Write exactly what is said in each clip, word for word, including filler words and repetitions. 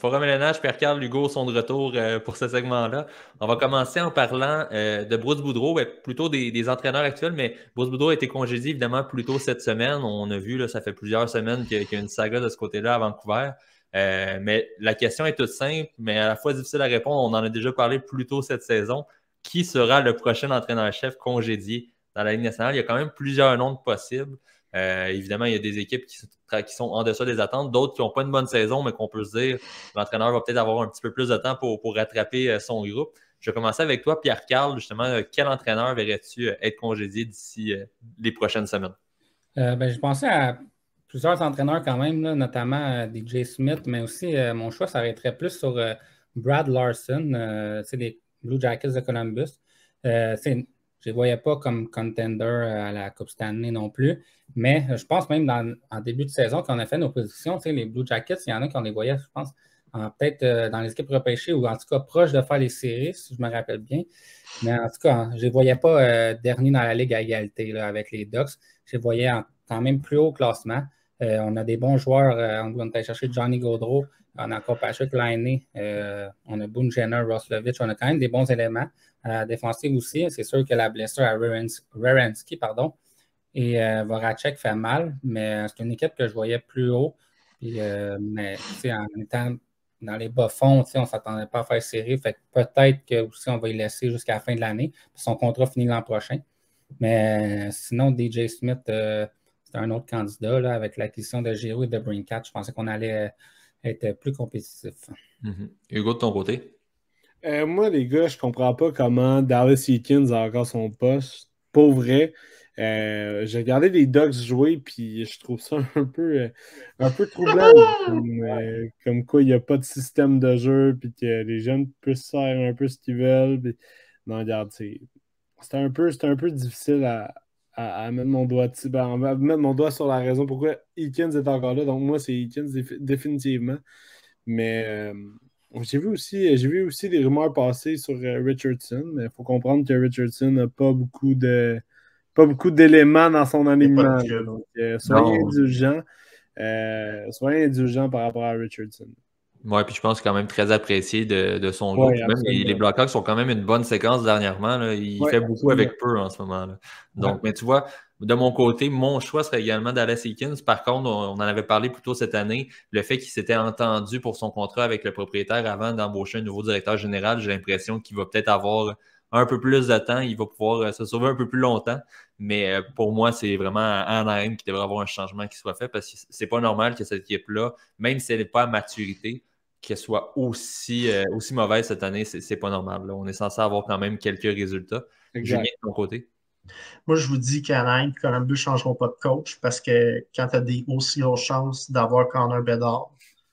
Forum L N H, Pierre-Carl, Lugo sont de retour euh, pour ce segment-là. On va commencer en parlant euh, de Bruce Boudreau, ben, plutôt des, des entraîneurs actuels, mais Bruce Boudreau a été congédié évidemment plus tôt cette semaine. On a vu, là, ça fait plusieurs semaines qu'il y, qu'il y a une saga de ce côté-là à Vancouver. Euh, mais la question est toute simple, mais à la fois difficile à répondre. On en a déjà parlé plus tôt cette saison. Qui sera le prochain entraîneur-chef congédié dans la Ligue nationale? Il y a quand même plusieurs noms possibles. Euh, évidemment, il y a des équipes qui, qui sont en deçà des attentes, d'autres qui n'ont pas une bonne saison, mais qu'on peut se dire l'entraîneur va peut-être avoir un petit peu plus de temps pour, pour rattraper son groupe. Je vais commencer avec toi, Pierre-Carl. Justement, quel entraîneur verrais-tu être congédié d'ici les prochaines semaines? Euh, ben, je pensais à plusieurs entraîneurs quand même, là, notamment euh, D J Smith, mais aussi euh, mon choix s'arrêterait plus sur euh, Brad Larson, euh, les Blue Jackets de Columbus. Euh, je ne les voyais pas comme contender à la Coupe Stanley non plus, mais je pense même dans, en début de saison, quand on a fait nos positions, les Blue Jackets, il y en a qui on les voyait, je pense, peut-être euh, dans les équipes repêchées ou en tout cas proches de faire les séries, si je me rappelle bien. Mais en tout cas, je ne les voyais pas euh, derniers dans la Ligue à égalité là, avec les Ducks. Je les voyais en, quand même plus haut classement. Euh, on a des bons joueurs. Euh, on a cherché Johnny Gaudreau. On a encore Patrick Laine. Euh, on a Boone Jenner, Roslovich. On a quand même des bons éléments à la défensive aussi. C'est sûr que la blessure à Werenski, pardon, et euh, Voracek fait mal, mais c'est une équipe que je voyais plus haut. Puis, euh, mais en étant dans les bas-fonds, on ne s'attendait pas à faire série. Fait que peut-être que aussi on va y laisser jusqu'à la fin de l'année. Son contrat finit l'an prochain. Mais euh, sinon, D J Smith, euh, c'est un autre candidat là, avec l'acquisition de Giroux et de Brinkat. Je pensais qu'on allait euh, être plus compétitif. Mm-hmm. Hugo, de ton côté? Euh, moi, les gars, je comprends pas comment Dallas Eakins a encore son poste. Pour vrai. Euh, j'ai regardé les Ducks jouer, puis je trouve ça un peu, euh, un peu troublant. Comme, euh, comme quoi, il n'y a pas de système de jeu, puis que les jeunes puissent faire un peu ce qu'ils veulent. Puis... Non, regarde, c'est un peu, un peu difficile à, à, à mettre mon doigt ben, à mettre mon doigt sur la raison pourquoi Eakins est encore là. Donc, moi, c'est Eakins définitivement. Mais euh, j'ai vu aussi j'ai vu aussi des rumeurs passer sur euh, Richardson, mais il faut comprendre que Richardson n'a pas beaucoup de pas beaucoup d'éléments dans son alignement. Donc, euh, soyez non. indulgents. Euh, soyez indulgents par rapport à Richardson. Oui, puis je pense quand même très apprécié de, de son ouais, groupe. Même les, les Blackhawks sont quand même une bonne séquence dernièrement. Là. Il ouais, fait beaucoup absolument. Avec peu en ce moment. Là. Donc, ouais. Mais tu vois, de mon côté, mon choix serait également Dallas Eakins. Par contre, on, on en avait parlé plus tôt cette année, le fait qu'il s'était entendu pour son contrat avec le propriétaire avant d'embaucher un nouveau directeur général, j'ai l'impression qu'il va peut-être avoir un peu plus de temps, il va pouvoir euh, se sauver un peu plus longtemps. Mais euh, pour moi, c'est vraiment à Anaheim qu'il devrait avoir un changement qui soit fait parce que c'est pas normal que cette équipe-là, même si elle n'est pas à maturité, qu'elle soit aussi, euh, aussi mauvaise cette année, c'est pas normal. Là. On est censé avoir quand même quelques résultats. Exact. Julien, de ton côté? Moi, je vous dis qu'Anaheim et Columbus ne changeront pas de coach parce que quand tu as des aussi grosses chances d'avoir Connor Bedard,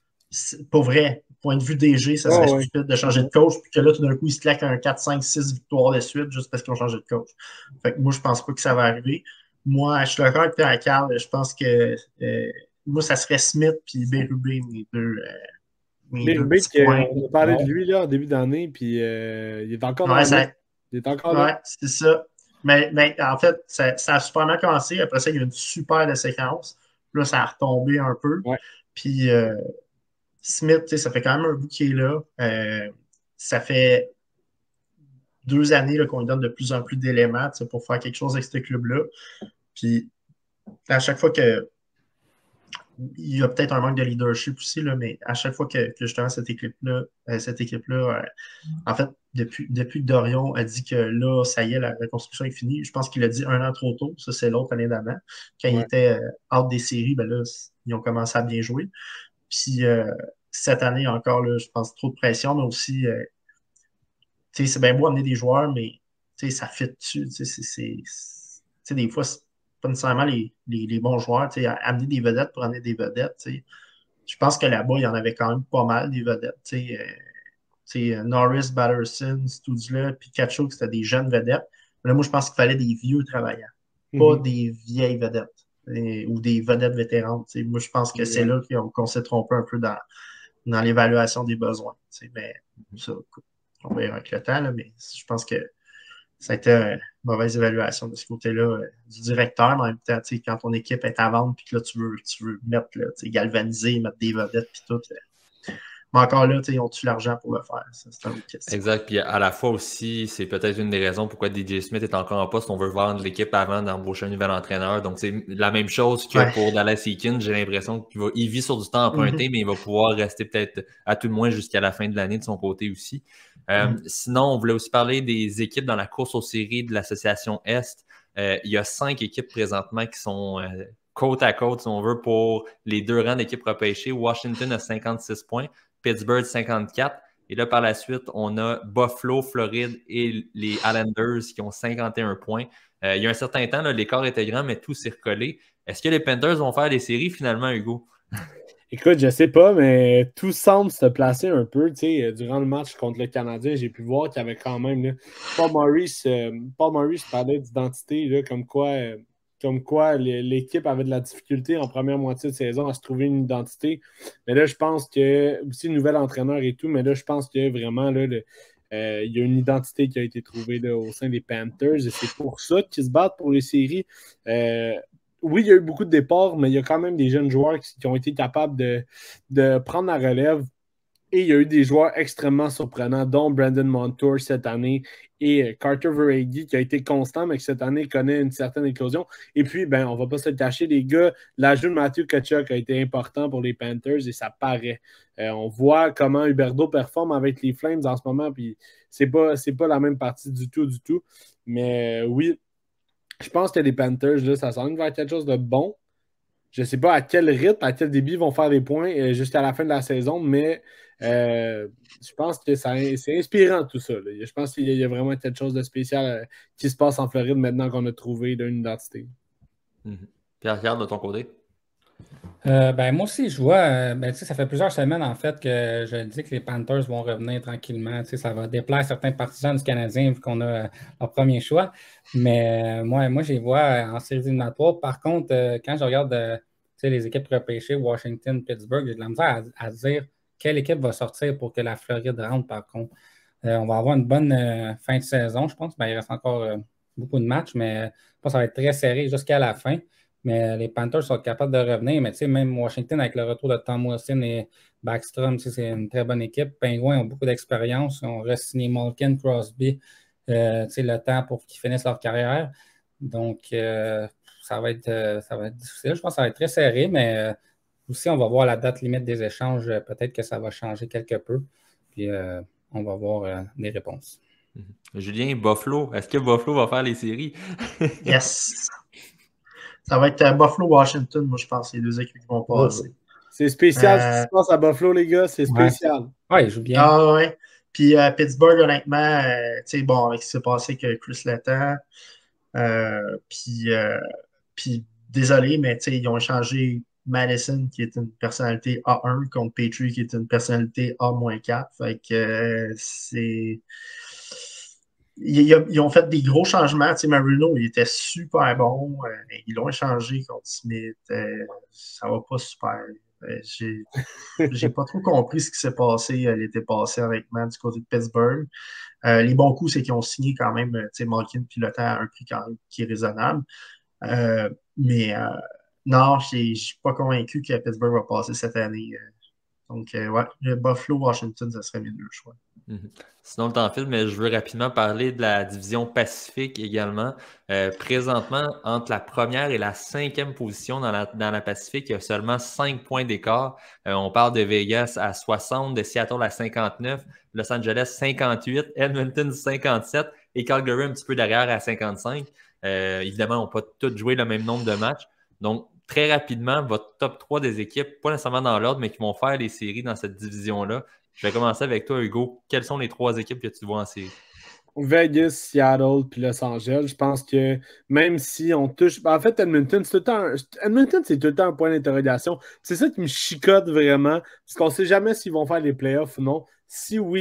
pas vrai. Point de vue D G, ça serait oh, ouais. stupide de changer de coach, puis que là, tout d'un coup, ils se claquent un quatre, cinq, six victoires de suite juste parce qu'ils ont changé de coach. Fait que moi, je pense pas que ça va arriver. Moi, je suis d'accord avec Pierre-Carl. Je pense que euh, moi, ça serait Smith puis Bérubé, mes deux. Euh, Bérubé, on a parlé de lui là, en début d'année, puis euh, il est encore ouais, dans ça... la... Il est encore ouais, là. c'est ça. Mais, mais en fait, ça, ça a super bien commencé. Après ça, il y a eu une super de séquence. Là, ça a retombé un peu. Ouais. Puis euh, Smith, ça fait quand même un bout qui est là. Euh, ça fait deux années qu'on lui donne de plus en plus d'éléments pour faire quelque chose avec ce club-là. Puis à chaque fois que il y a peut-être un manque de leadership aussi, là, mais à chaque fois que, que justement cette équipe-là, euh, cette équipe-là, euh, en fait, depuis, depuis que Dorion a dit que là, ça y est, la reconstruction est finie, je pense qu'il a dit un an trop tôt. Ça, c'est l'autre année d'avant. Quand ouais. il était euh, hors des séries, ben là, ils ont commencé à bien jouer. Puis euh, cette année encore, là, je pense trop de pression, mais aussi, euh, tu sais, c'est bien beau amener des joueurs, mais tu sais, ça fit dessus. Tu sais, des fois, c'est pas nécessairement les, les, les bons joueurs. Tu sais, amener des vedettes pour amener des vedettes. Tu sais. Je pense que là-bas, il y en avait quand même pas mal des vedettes. Tu sais, euh, tu sais, Norris, Batterson, Studula, puis Kachuk, c'était des jeunes vedettes. Mais là, moi, je pense qu'il fallait des vieux travaillants, mm-hmm. pas des vieilles vedettes et, ou des vedettes vétérantes. Tu sais. Moi, je pense que c'est là qu'on, qu'on s'est trompé un peu dans, dans l'évaluation des besoins. Tu sais. Mais ça, on va y avec le temps, là, mais je pense que ça a été une mauvaise évaluation de ce côté-là euh, du directeur, mais en même temps, quand ton équipe est à vendre, puis que là, tu veux, tu veux mettre, là, galvaniser, mettre des vedettes, puis tout. Euh, Mais encore là, ils ont-tu l'argent pour le faire? Ça, c'est une autre question. Exact. Puis à la fois aussi, c'est peut-être une des raisons pourquoi D J Smith est encore en poste. On veut vendre l'équipe avant d'embaucher un nouvel entraîneur. Donc, c'est la même chose que Ouais. pour Dallas Eakins. J'ai l'impression qu'il va, il vit sur du temps emprunté, Mm-hmm. mais il va pouvoir rester peut-être à tout le moins jusqu'à la fin de l'année de son côté aussi. Euh, Mm-hmm. Sinon, on voulait aussi parler des équipes dans la course aux séries de l'association Est. Euh, il y a cinq équipes présentement qui sont euh, côte à côte, si on veut, pour les deux rangs d'équipes repêchées. Washington a cinquante-six points, Pittsburgh cinquante-quatre. Et là, par la suite, on a Buffalo, Floride et les Islanders qui ont cinquante et un points. Euh, il y a un certain temps, là, l'écart était grand, mais tout s'est recollé. Est-ce que les Panthers vont faire des séries finalement, Hugo? Écoute, je sais pas, mais tout semble se placer un peu. Tu sais, durant le match contre le Canadien, j'ai pu voir qu'il y avait quand même là, Paul Maurice, euh, Paul Maurice parlait d'identité, là, comme quoi, euh, comme quoi l'équipe avait de la difficulté en première moitié de saison à se trouver une identité. Mais là, je pense que, aussi, nouvel entraîneur et tout, mais là, je pense que vraiment, là, le, euh, il y a une identité qui a été trouvée là, au sein des Panthers et c'est pour ça qu'ils se battent pour les séries. Euh, Oui, il y a eu beaucoup de départs, mais il y a quand même des jeunes joueurs qui, qui ont été capables de, de prendre la relève. Et il y a eu des joueurs extrêmement surprenants, dont Brandon Montour cette année et Carter Verhaeghe qui a été constant, mais qui cette année connaît une certaine éclosion. Et puis, ben, on ne va pas se le cacher, les gars, l'ajout de Matthew Tkachuk a été important pour les Panthers et ça paraît. Euh, on voit comment Huberdeau performe avec les Flames en ce moment, puis c'est pas, c'est pas la même partie du tout, du tout. Mais euh, oui, je pense que les Panthers, là, ça s'en va vers quelque chose de bon. Je ne sais pas à quel rythme, à quel débit ils vont faire des points euh, jusqu'à la fin de la saison, mais euh, je pense que ça, c'est inspirant tout ça. Là. Je pense qu'il y a vraiment quelque chose de spécial euh, qui se passe en Floride maintenant qu'on a trouvé là, une identité. Mm-hmm. Pierre-Pierre, de ton côté? Euh, ben, moi aussi, je vois, euh, ben, ça fait plusieurs semaines en fait que je dis que les Panthers vont revenir tranquillement. Ça va déplaire certains partisans du Canadien vu qu'on a euh, leur premier choix. Mais euh, moi, moi, je les vois en séries éliminatoires. Par contre, euh, quand je regarde euh, les équipes repêchées, Washington, Pittsburgh, j'ai de la misère à, à dire quelle équipe va sortir pour que la Floride rentre, par contre. Euh, on va avoir une bonne euh, fin de saison, je pense. Ben, il reste encore euh, beaucoup de matchs, mais je pense que ça va être très serré jusqu'à la fin. Mais les Panthers sont capables de revenir. Mais tu sais, même Washington, avec le retour de Tom Wilson et Backstrom, c'est une très bonne équipe. Penguins ont beaucoup d'expérience. Ils ont re-signé Malkin, Crosby, euh, le temps pour qu'ils finissent leur carrière. Donc, euh, ça, va être, euh, ça va être difficile. Je pense que ça va être très serré, mais euh, aussi, on va voir la date limite des échanges. Peut-être que ça va changer quelque peu. Puis, euh, on va voir euh, des réponses. Mm-hmm. Julien, Buffalo, est-ce que Buffalo va faire les séries? Yes! Ça va être uh, Buffalo-Washington, moi, je pense, les deux équipes qui vont passer. C'est spécial euh... ce qui se passe à Buffalo, les gars. C'est spécial. Ouais, ouais, il joue bien. Ah ouais. Puis uh, Pittsburgh, honnêtement, euh, tu sais, bon, avec ce qui s'est passé avec Chris Letang, euh, puis, euh, puis désolé, mais tu sais, ils ont échangé Madison, qui est une personnalité A un, contre Petrie, qui est une personnalité A quatre. Fait que euh, c'est... Ils, ils ont fait des gros changements. Tu sais, Marino, il était super bon. Euh, ils l'ont échangé contre Smith. Euh, ça va pas super. Euh, j'ai, j'ai pas trop compris ce qui s'est passé euh, l'été passé avec Man du côté de Pittsburgh. Euh, les bons coups, c'est qu'ils ont signé quand même, tu sais, Malkin pilotant à un prix quand même qui est raisonnable. Euh, mais euh, non, je ne suis pas convaincu que Pittsburgh va passer cette année. Donc, euh, ouais, Buffalo, Washington, ça serait mes deux choix. Mm-hmm. Sinon, le temps file, mais je veux rapidement parler de la division Pacifique également. Euh, présentement, entre la première et la cinquième position dans la, dans la Pacifique, il y a seulement cinq points d'écart. Euh, on parle de Vegas à soixante, de Seattle à cinquante-neuf, Los Angeles cinquante-huit, Edmonton cinquante-sept et Calgary un petit peu derrière à cinquante-cinq. Euh, évidemment, on n'a pas tous joué le même nombre de matchs. Donc, très rapidement, votre top trois des équipes, pas nécessairement dans l'ordre, mais qui vont faire les séries dans cette division-là. Je vais commencer avec toi, Hugo. Quelles sont les trois équipes que tu vois en série? Vegas, Seattle puis Los Angeles. Je pense que même si on touche... En fait, Edmonton, c'est tout le temps un... Edmonton, c'est tout le temps un point d'interrogation. C'est ça qui me chicote vraiment, parce qu'on ne sait jamais s'ils vont faire les playoffs ou non. Si oui,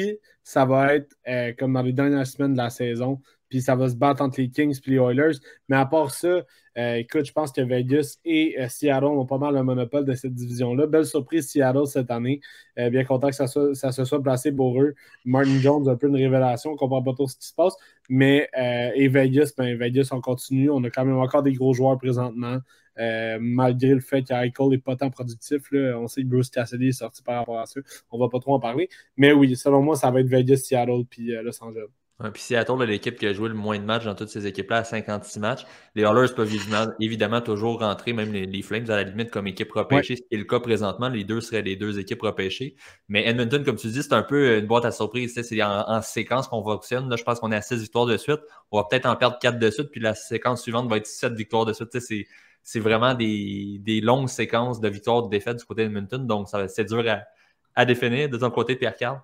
ça va être euh, comme dans les dernières semaines de la saison. Puis ça va se battre entre les Kings et les Oilers. Mais à part ça, euh, écoute, je pense que Vegas et euh, Seattle ont pas mal le monopole de cette division-là. Belle surprise Seattle cette année. Euh, bien content que ça, soit, ça se soit placé pour eux. Martin Jones, un peu une révélation. On ne comprend pas trop ce qui se passe. Mais euh, et Vegas, ben Vegas, on continue. On a quand même encore des gros joueurs présentement. Euh, malgré le fait qu'Eichel n'est pas tant productif. Là, on sait que Bruce Cassidy est sorti par rapport à ça. On ne va pas trop en parler. Mais oui, selon moi, ça va être Vegas, Seattle puis euh, Los Angeles. Ouais, puis Seattle, l'équipe qui a joué le moins de matchs dans toutes ces équipes-là, à cinquante-six matchs. Les Oilers peuvent évidemment, évidemment toujours rentrer, même les, les Flames, à la limite, comme équipe repêchée, ouais. Ce qui est le cas présentement. Les deux seraient les deux équipes repêchées. Mais Edmonton, comme tu dis, c'est un peu une boîte à surprise. C'est en, en séquence qu'on fonctionne. Là, je pense qu'on est à six victoires de suite. On va peut-être en perdre quatre de suite, puis la séquence suivante va être sept victoires de suite. C'est, c'est vraiment des, des longues séquences de victoires, de défaites du côté d'Edmonton. Donc, ça, c'est dur à, à définir. De ton côté, Pierre-Carl?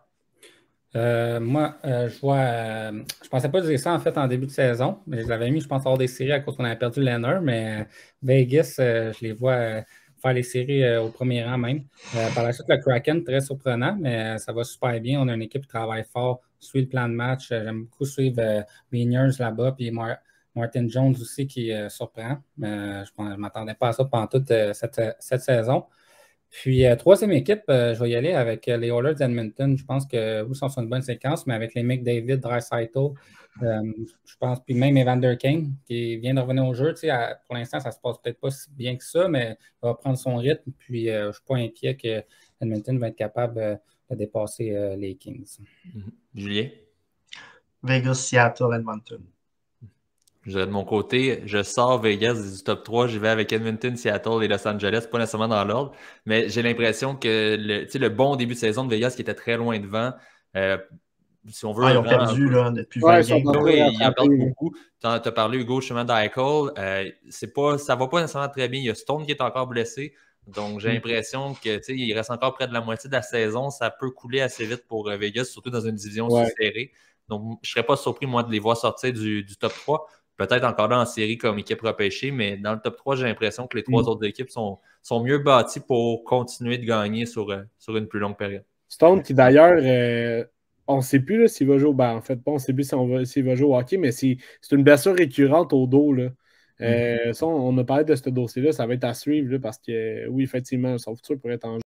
Euh, moi, euh, je vois. Euh, je pensais pas dire ça en fait en début de saison, mais je les avais mis, je pense, hors des séries à cause qu'on avait perdu Leonard, mais euh, Vegas, euh, je les vois euh, faire les séries euh, au premier rang même. Euh, par la suite, le Kraken, très surprenant, mais euh, ça va super bien. On a une équipe qui travaille fort, suit le plan de match. J'aime beaucoup suivre euh, Meaniers là-bas, puis Mar Martin Jones aussi qui euh, surprend. Euh, je ne m'attendais pas à ça pendant toute euh, cette, cette saison. Puis, euh, troisième équipe, euh, je vais y aller avec euh, les Oilers d'Edmonton. Je pense que vous, ça sont une bonne séquence, mais avec les McDavid, Draisaitl, euh, je pense, puis même Evander Kane, qui vient de revenir au jeu. À, pour l'instant, ça ne se passe peut-être pas si bien que ça, mais il va prendre son rythme. Puis, euh, je ne suis pas inquiet que Edmonton va être capable euh, de dépasser euh, les Kings. Mm-hmm. Julien? Vegas, Seattle, Edmonton. Je dirais de mon côté, je sors Vegas du top trois, j'y vais avec Edmonton, Seattle et Los Angeles, pas nécessairement dans l'ordre, mais j'ai l'impression que le, le bon début de saison de Vegas qui était très loin devant, euh, si on veut... Ah, ils ont perdu là, depuis vingt ouais, games. Oui, ils en perdent beaucoup. Tu as parlé, Hugo, chemin d'Eichel. Euh, c'est pas, ça va pas nécessairement très bien. Il y a Stone qui est encore blessé. Donc, j'ai l'impression que il reste encore près de la moitié de la saison. Ça peut couler assez vite pour Vegas, surtout dans une division ouais. si serrée. Donc, je ne serais pas surpris, moi, de les voir sortir du, du top trois. Peut-être encore là en série comme équipe repêchée, mais dans le top trois, j'ai l'impression que les trois mm. autres équipes sont, sont mieux bâties pour continuer de gagner sur, euh, sur une plus longue période. Stone, qui d'ailleurs, euh, on ne sait plus s'il va jouer au ben, en fait, pas, on ne sait plus s'il va, si va jouer au hockey, mais c'est une blessure récurrente au dos. Là. Euh, mm. ça, on a parlé de ce dossier-là, ça va être à suivre là, parce que oui, effectivement, son futur pourrait être en jeu.